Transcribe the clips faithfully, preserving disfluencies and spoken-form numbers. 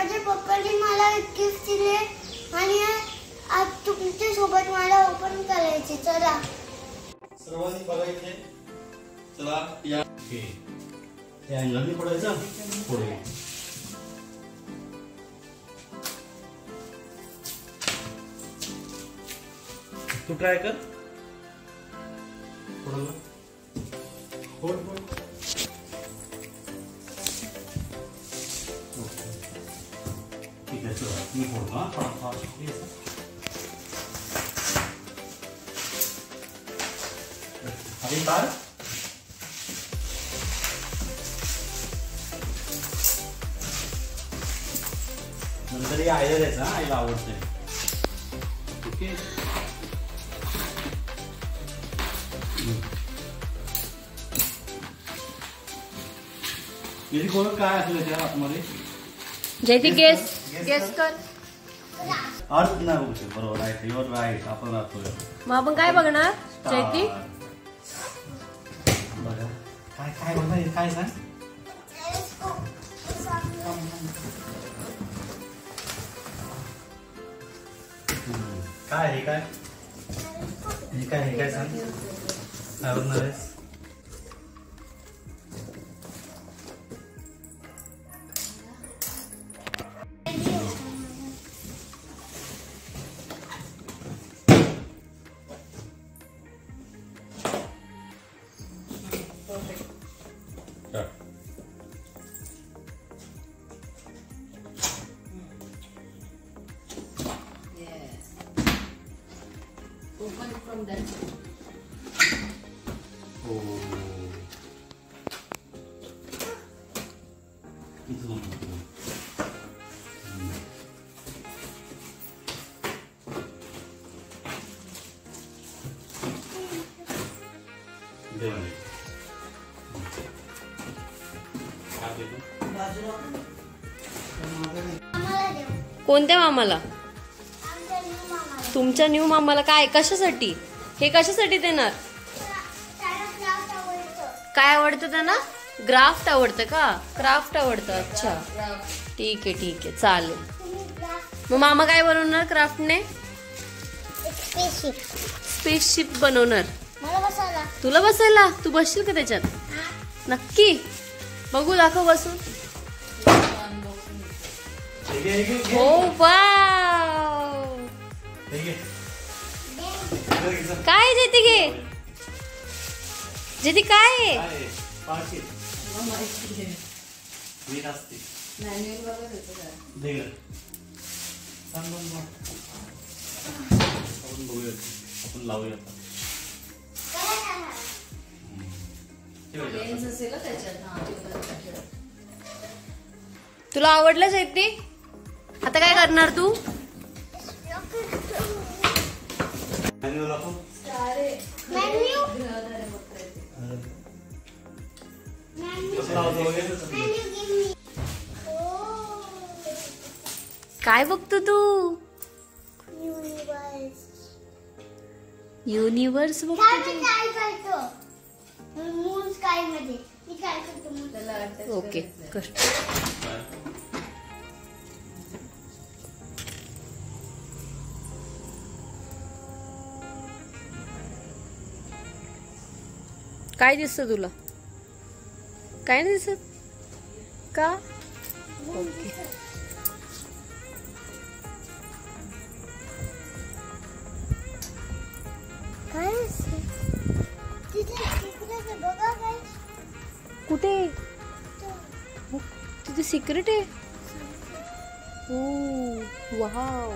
माझ्या पप्पांनी मला गिफ्ट दिले आणि आज तुमच्या सोबत मला ओपन करायचे. चला सर्वांनी बघायचे. चला या हे या अँगलने पडायचं पुढे. तू ट्राय कर. फोड फोड फोड. ठीक आहे चला मी फोडतो. हा हा अरे तार नंतर हे आयला द्यायचं. हा आईला आवडतंय. ओके याची कोण काय असेल त्या आतमध्ये. जयती गेस गेस कर. अर्थ नाही बघू शकत. बरोबर राईट युअर राईट. आपण राहतो. मग आपण काय बघणार जयती. बघा काय काय बघणार काय सांग. काय हे काय हे काय हे काय सांग. काय बघणार आहेस. Open from that. Oh. It's wonderful. Mm. Devani. कोणत्या मामाला. तुमच्या न्यू मामाला. काय कशासाठी हे कशासाठी देणार. काय आवडतं त्यांना. ग्राफ्ट आवडतं का. क्राफ्ट आवडतं. अच्छा ठीक आहे ठीक आहे चालेल. मग मामा काय बनवणार क्राफ्टने. स्पेसशिप बनवणार. तुला बसायला. तू बसशील का त्याच्यात. नक्की बघू दाखव बसून. हो वाव. काय जयती घे. जयती काय आपण लावूया. तुला आवडलं जयती. आता काय करणार तू. काय बघतो तू. युनिवर्स बघतो. ओके कर. काय दिसतं तुला. काय नाही दिसत का. ओके काय कुठे. तिथे सिक्रेट आहे. Oh wow.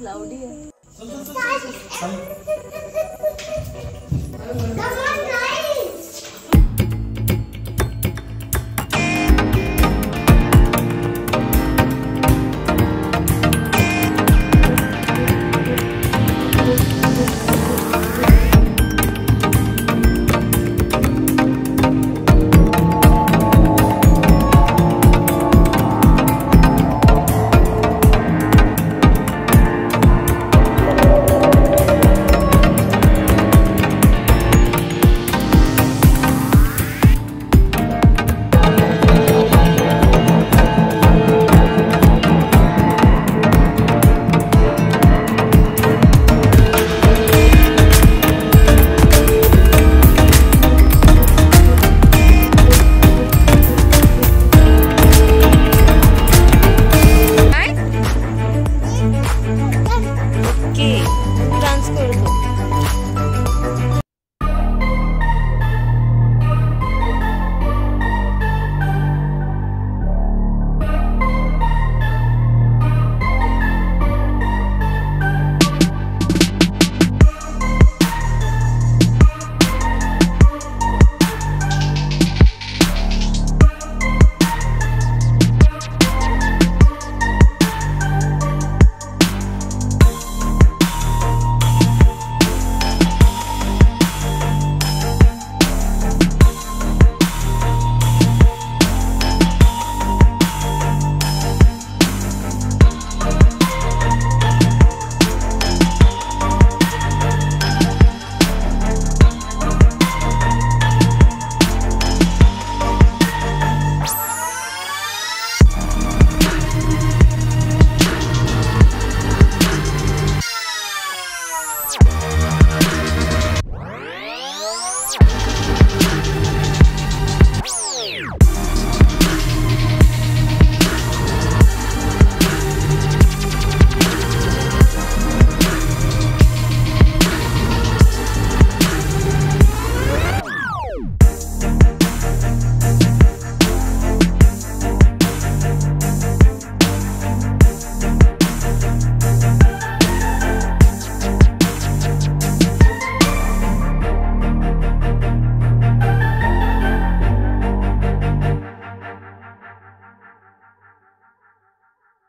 लावली आहे. चल चल चल चल चल